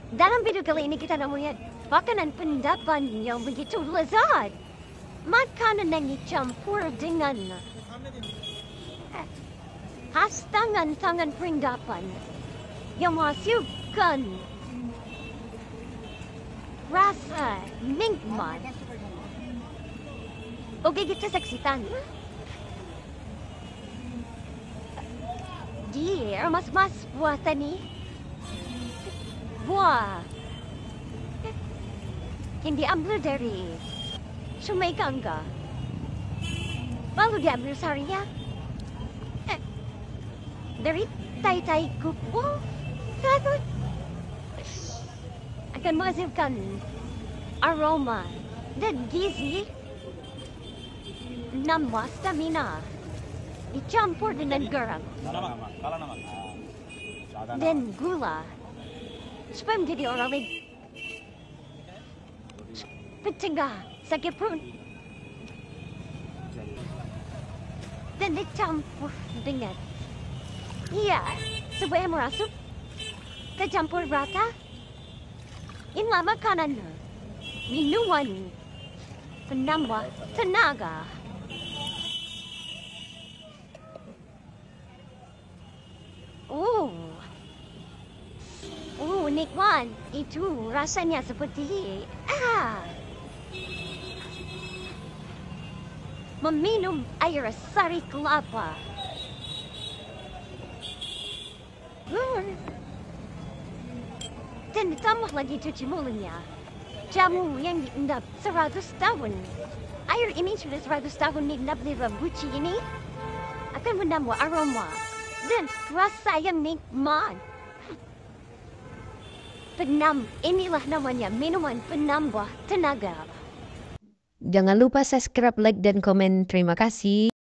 Dalam video kali ini kita nak melihat makanan pendapan yang begitu lezat. Makanan yang dicampur dengan khas tangan-tangan perindapan yang menghasilkan rasa nikmat. Oke, kita saksikan. Dia mas-mas buatan ni. Buah. Hindi ambil dari Sungai Gangga. Lalu diambil sarinya dari tai-tai kuku. Lalu akan menghasilkan aroma dan gizi. Nambah stamina. Dicampur dengan garam. Dan gula. Supaya menjadi orang yang pencegah sakit perut. Dan dicampur dengan supaya merasuk tercampur rata. Inilah makanan minuman penambah tenaga. Nikmat. Itu rasanya seperti meminum air sari kelapa. Dan ditambah lagi cuci mulutnya. Jamu yang diendap 100 tahun. Air ini sudah 100 tahun diendap di buci ini akan menambah aroma dan rasa yang nikmat. Inilah namanya minuman penambah tenaga. Jangan lupa subscribe, like, dan komen. Terima kasih.